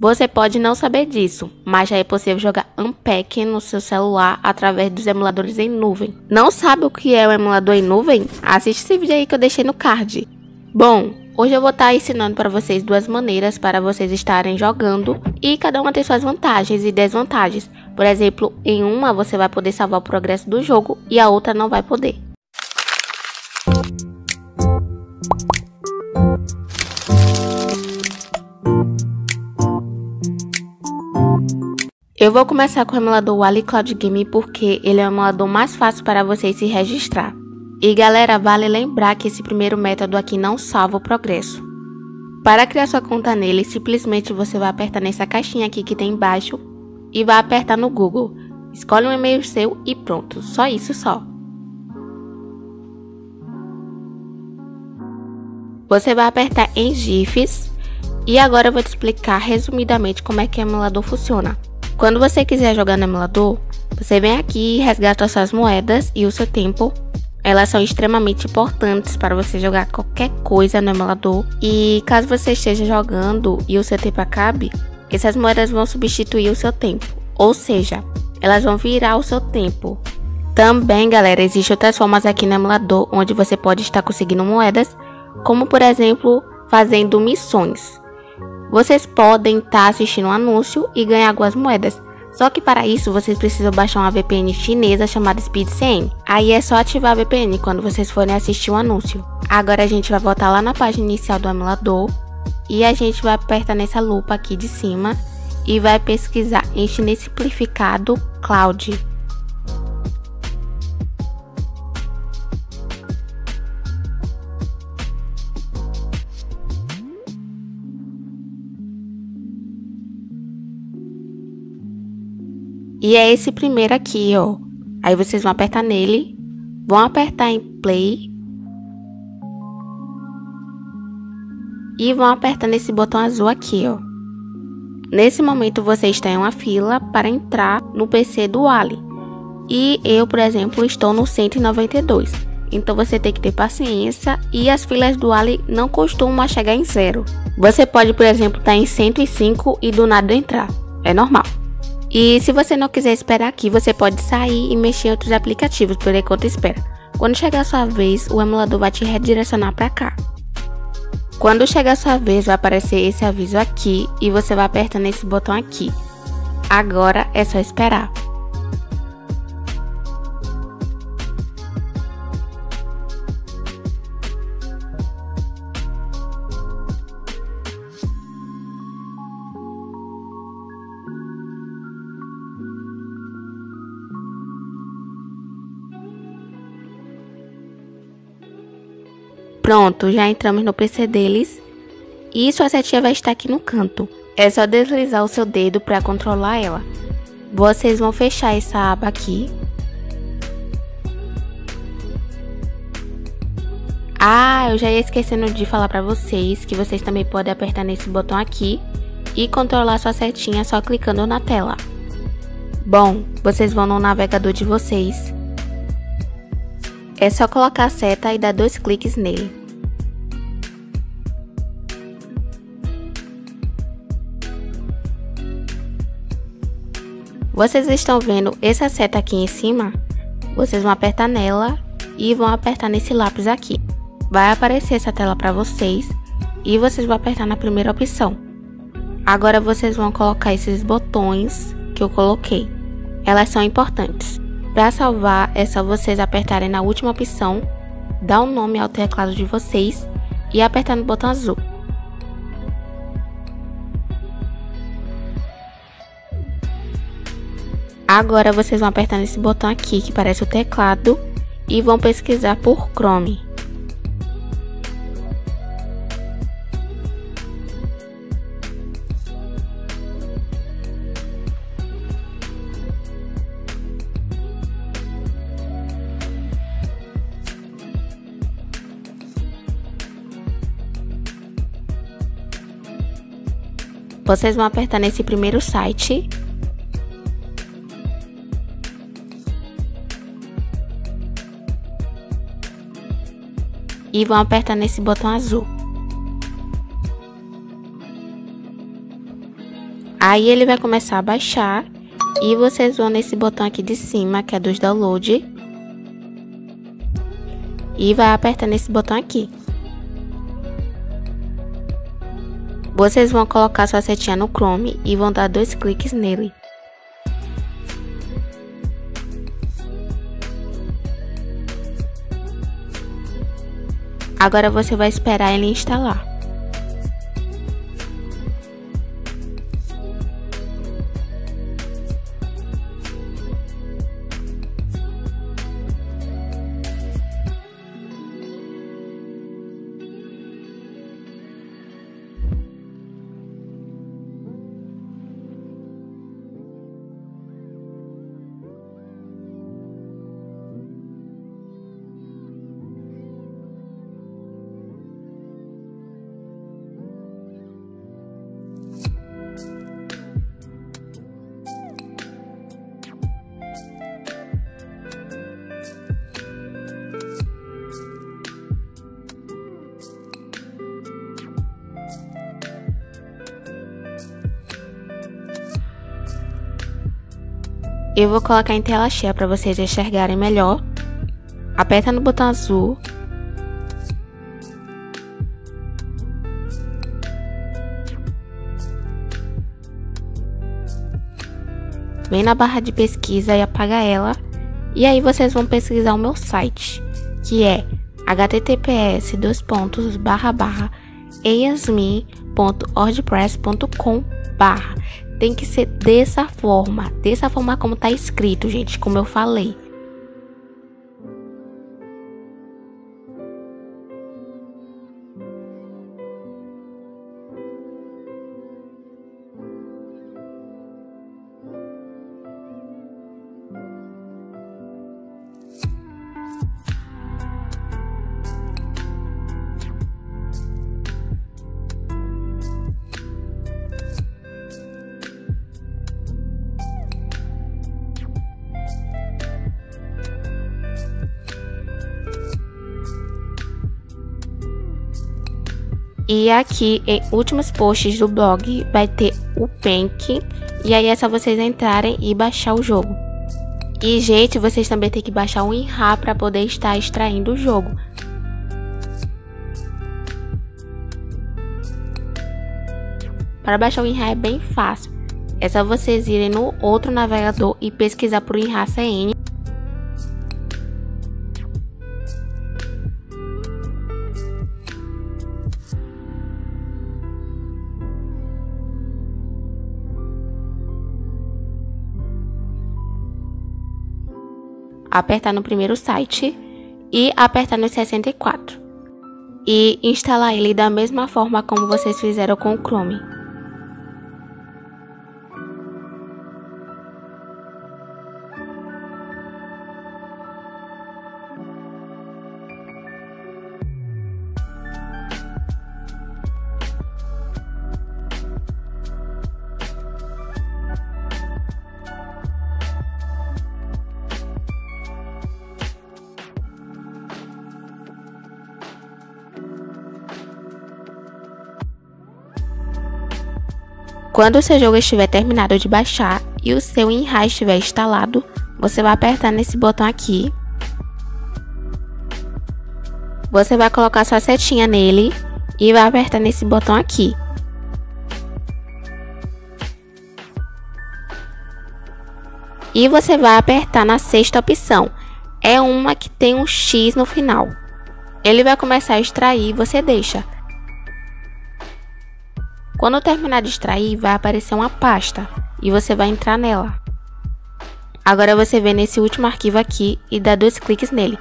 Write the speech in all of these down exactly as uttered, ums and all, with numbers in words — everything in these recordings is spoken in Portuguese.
Você pode não saber disso, mas já é possível jogar Unpack no seu celular através dos emuladores em nuvem. Não sabe o que é um emulador em nuvem? Assiste esse vídeo aí que eu deixei no card. Bom, hoje eu vou estar ensinando para vocês duas maneiras para vocês estarem jogando e cada uma tem suas vantagens e desvantagens. Por exemplo, em uma você vai poder salvar o progresso do jogo e a outra não vai poder. Eu vou começar com o emulador Wally Cloud Game porque ele é o emulador mais fácil para vocês se registrar. E galera, vale lembrar que esse primeiro método aqui não salva o progresso. Para criar sua conta nele, simplesmente você vai apertar nessa caixinha aqui que tem embaixo e vai apertar no Google. Escolhe um e-mail seu e pronto, só isso só. Você vai apertar em GIFs e agora eu vou te explicar resumidamente como é que o emulador funciona. Quando você quiser jogar no emulador, você vem aqui e resgata suas moedas e o seu tempo. Elas são extremamente importantes para você jogar qualquer coisa no emulador. E caso você esteja jogando e o seu tempo acabe, essas moedas vão substituir o seu tempo. Ou seja, elas vão virar o seu tempo. Também, galera, existem outras formas aqui no emulador onde você pode estar conseguindo moedas, como por exemplo, fazendo missões. Vocês podem estar assistindo um anúncio e ganhar algumas moedas. Só que para isso vocês precisam baixar uma V P N chinesa chamada SpeedCN. Aí é só ativar a V P N quando vocês forem assistir um anúncio. Agora a gente vai voltar lá na página inicial do emulador e a gente vai apertar nessa lupa aqui de cima e vai pesquisar em chinês simplificado Cloud. E é esse primeiro aqui, ó. Aí vocês vão apertar nele, vão apertar em play e vão apertar nesse botão azul aqui, ó. Nesse momento você está em uma fila para entrar no P C do Wally. E eu, por exemplo, estou no cento e noventa e dois. Então você tem que ter paciência e as filas do Wally não costumam chegar em zero. Você pode, por exemplo, estar em cento e cinco e do nada entrar. É normal. E se você não quiser esperar aqui, você pode sair e mexer em outros aplicativos por enquanto espera. Quando chegar a sua vez, o emulador vai te redirecionar para cá. Quando chegar a sua vez, vai aparecer esse aviso aqui e você vai apertar nesse botão aqui. Agora é só esperar. Pronto, já entramos no P C deles e sua setinha vai estar aqui no canto. É só deslizar o seu dedo para controlar ela. Vocês vão fechar essa aba aqui. Ah, eu já ia esquecendo de falar para vocês que vocês também podem apertar nesse botão aqui e controlar sua setinha só clicando na tela. Bom, vocês vão no navegador de vocês. É só colocar a seta e dar dois cliques nele. Vocês estão vendo essa seta aqui em cima? Vocês vão apertar nela e vão apertar nesse lápis aqui. Vai aparecer essa tela para vocês e vocês vão apertar na primeira opção. Agora vocês vão colocar esses botões que eu coloquei. Elas são importantes. Para salvar, é só vocês apertarem na última opção, dar um nome ao teclado de vocês e apertar no botão azul. Agora vocês vão apertar nesse botão aqui que parece o teclado e vão pesquisar por Chrome. Vocês vão apertar nesse primeiro site. E vão apertar nesse botão azul. Aí ele vai começar a baixar e vocês vão nesse botão aqui de cima, que é dos download, e vai apertar nesse botão aqui. Vocês vão colocar sua setinha no Chrome e vão dar dois cliques nele. Agora você vai esperar ele instalar. Eu vou colocar em tela cheia para vocês enxergarem melhor. Aperta no botão azul. Vem na barra de pesquisa e apaga ela. E aí vocês vão pesquisar o meu site, que é https dois pontos barra barra eyasmin ponto wordpress ponto com barra. Tem que ser dessa forma, dessa forma como tá escrito, gente, como eu falei. E aqui em últimos posts do blog vai ter o Paint. E aí é só vocês entrarem e baixar o jogo. E gente, vocês também tem que baixar o WinRAR para poder estar extraindo o jogo. Para baixar o WinRAR é bem fácil. É só vocês irem no outro navegador e pesquisar por WinRAR C N. Apertar no primeiro site e apertar no sessenta e quatro e instalar ele da mesma forma como vocês fizeram com o Chrome. Quando o seu jogo estiver terminado de baixar e o seu WinRAR estiver instalado, você vai apertar nesse botão aqui. Você vai colocar sua setinha nele e vai apertar nesse botão aqui. E você vai apertar na sexta opção. É uma que tem um X no final. Ele vai começar a extrair e você deixa. Quando terminar de extrair, vai aparecer uma pasta e você vai entrar nela. Agora você vem nesse último arquivo aqui e dá dois cliques nele.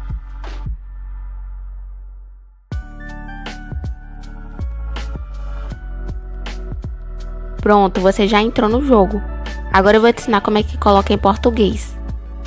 Pronto, você já entrou no jogo. Agora eu vou te ensinar como é que coloca em português.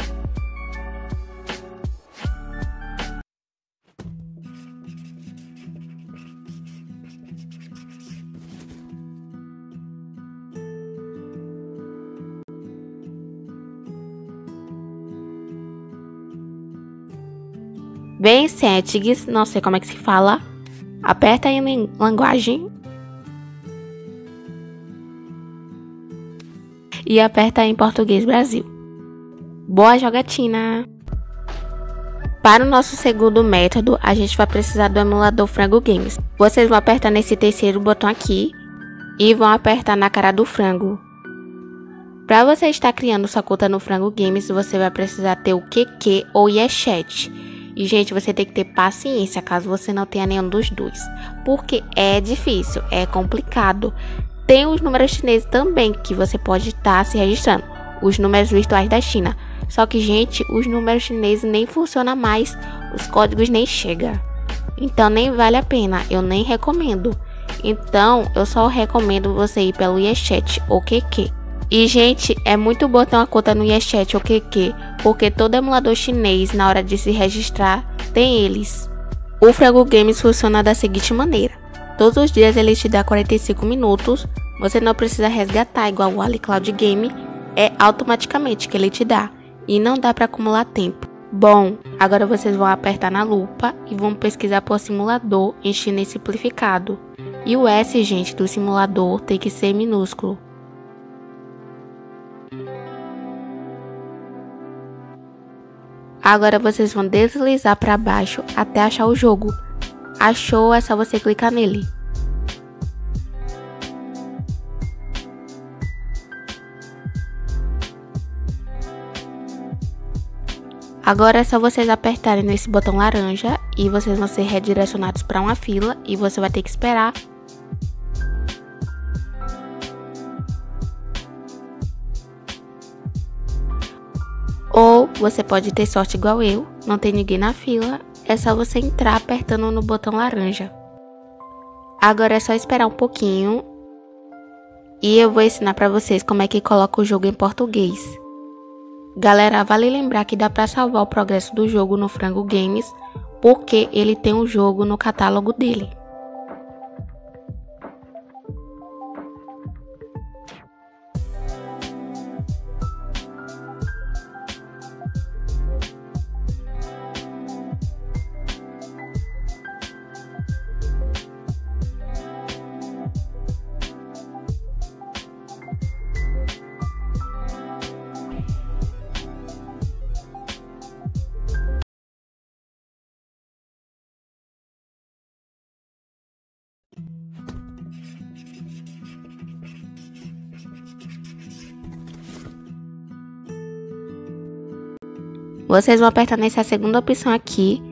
Vem em settings, não sei como é que se fala. Aperta aí em linguagem. e aperta em Português Brasil. Boa jogatina! Para o nosso segundo método, a gente vai precisar do emulador Frango Games. Vocês vão apertar nesse terceiro botão aqui e vão apertar na cara do frango. Para você estar criando sua conta no Frango Games, você vai precisar ter o Q Q ou YesChat. E, gente, você tem que ter paciência caso você não tenha nenhum dos dois, porque é difícil, é complicado. Tem os números chineses também que você pode estar se registrando, os números virtuais da China. Só que, gente, os números chineses nem funcionam mais, os códigos nem chegam. Então nem vale a pena, eu nem recomendo. Então eu só recomendo você ir pelo YesChat ou Q Q. E, gente, é muito bom ter uma conta no YesChat ou Q Q, porque todo emulador chinês, na hora de se registrar, tem eles. O Frango Games funciona da seguinte maneira: todos os dias ele te dá quarenta e cinco minutos, você não precisa resgatar igual o AliCloud Game, é automaticamente que ele te dá, e não dá para acumular tempo. Bom, agora vocês vão apertar na lupa e vão pesquisar por simulador em chinês simplificado. E o S, gente, do simulador tem que ser minúsculo. Agora vocês vão deslizar para baixo até achar o jogo. Achou, é só você clicar nele. Agora é só vocês apertarem nesse botão laranja e vocês vão ser redirecionados para uma fila e você vai ter que esperar. Ou você pode ter sorte igual eu, não tem ninguém na fila, é só você entrar apertando no botão laranja. Agora é só esperar um pouquinho e eu vou ensinar para vocês como é que coloca o jogo em português. Galera, vale lembrar que dá para salvar o progresso do jogo no Frango Games, porque ele tem um jogo no catálogo dele. Vocês vão apertar nessa segunda opção aqui.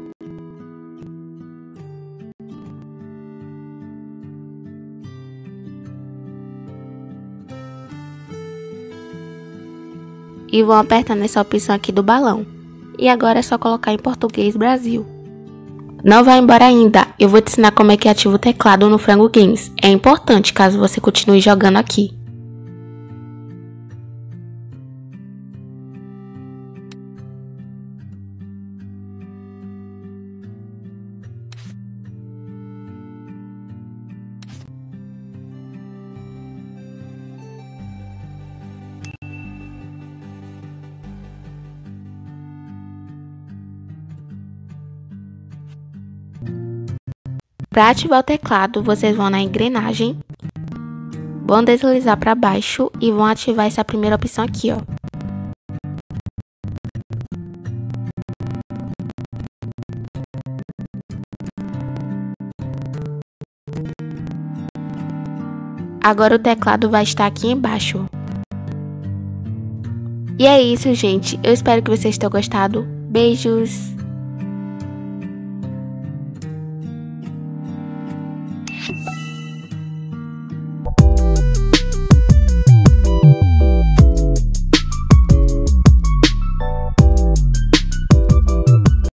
E vão apertar nessa opção aqui do balão. E agora é só colocar em Português Brasil. Não vai embora ainda, eu vou te ensinar como é que ativa o teclado no Frango Games. É importante caso você continue jogando aqui. Para ativar o teclado, vocês vão na engrenagem, vão deslizar para baixo e vão ativar essa primeira opção aqui, ó. Agora o teclado vai estar aqui embaixo. E é isso, gente. Eu espero que vocês tenham gostado. Beijos!